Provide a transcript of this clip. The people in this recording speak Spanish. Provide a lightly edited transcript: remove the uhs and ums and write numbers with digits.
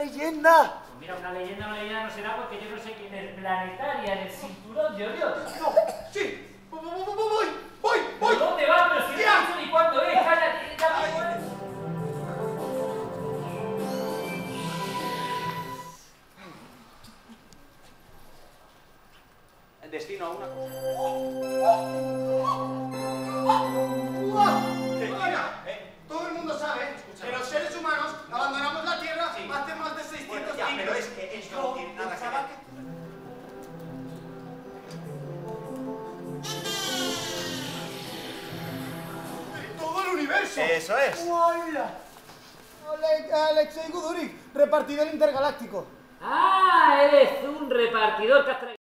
leyenda. Pues mira, una leyenda no será porque yo no sé quién es Planetaria en el cinturón de Orión. No, sí, voy. ¿Pero dónde va? Pero si no he dicho ni cuándo es, cállate, El destino a una cosa. Todo el mundo sabe que los seres humanos abandonamos la Tierra hace más de 600 Bueno, ya, años. pero es que esto no tiene nada que ver. Todo el universo. Eso es. ¡Hola! Alexei Gudurik, repartidor intergaláctico. Ah, eres un repartidor que has traído.